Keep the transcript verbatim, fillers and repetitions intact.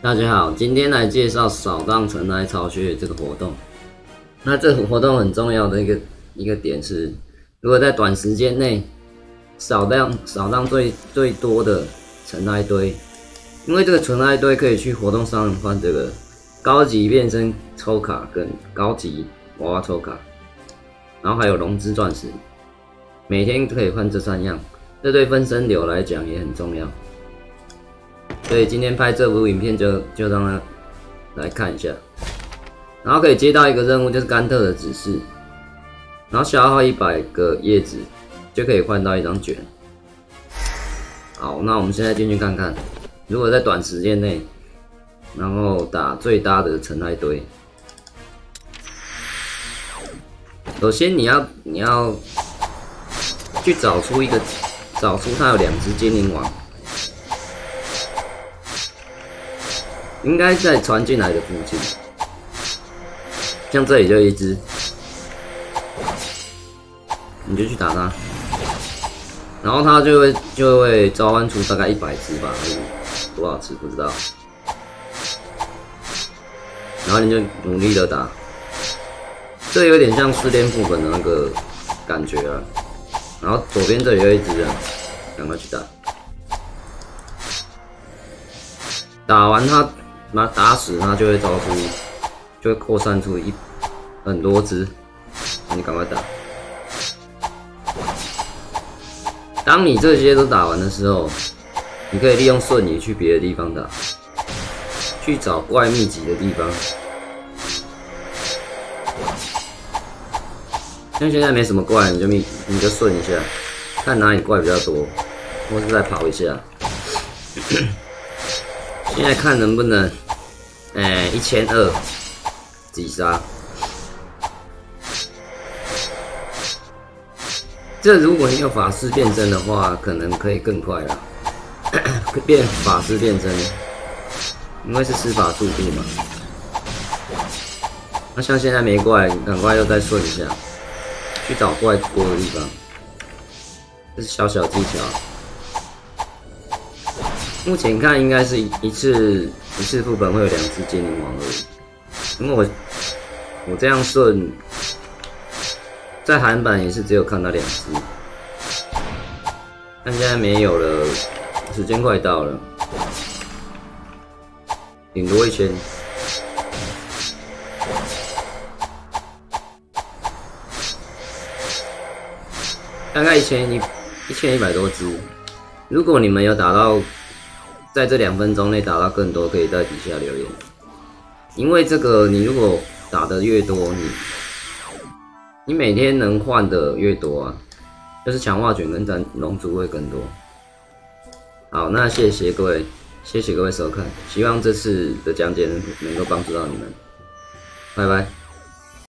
大家好，今天来介绍扫荡尘埃巢穴这个活动。那这个活动很重要的一个一个点是，如果在短时间内扫荡扫荡最最多的尘埃堆，因为这个尘埃堆可以去活动上换这个高级变身抽卡跟高级娃娃抽卡，然后还有龙之钻石，每天可以换这三样，这对分身流来讲也很重要。所以今天拍这部影片就就让他来看一下，然后可以接到一个任务，就是甘特的指示，然后消耗一百个叶子就可以换到一张卷。好，那我们现在进去看看，如果在短时间内，然后打最大的尘埃堆，首先你要你要去找出一个找出它有两只精灵王。应该在传进来的附近，像这里就一只，你就去打它，然后它就会就会召唤出大概一百只吧，多少只不知道，然后你就努力的打，这有点像失恋副本的那个感觉啊。然后左边这里有一只啊，赶快去打，打完它。把它打死，它就会招出，就会扩散出一很多只，你赶快打。当你这些都打完的时候，你可以利用瞬移去别的地方打，去找怪秘籍的地方。像现在没什么怪，你就你你就顺一下，看哪里怪比较多，或是再跑一下。现在看能不能。哎，一千二击杀，这如果你有法师变身的话，可能可以更快了。变法师变身，因为是施法速度嘛。那像现在没怪，赶快又再顺一下，去找怪多的地方。这是小小技巧。目前看应该是一次。一次副本会有两只精灵王而已，因为我我这样顺，在韩版也是只有看到两只，但现在没有了，时间快到了，顶多一千。大概一千一一千一百多只，如果你们有打到。在这两分钟内打到更多，可以在底下留言。因为这个，你如果打的越多，你你每天能换的越多啊，就是强化卷跟战龙珠会更多。好，那谢谢各位，谢谢各位收看，希望这次的讲解能能够帮助到你们，拜拜。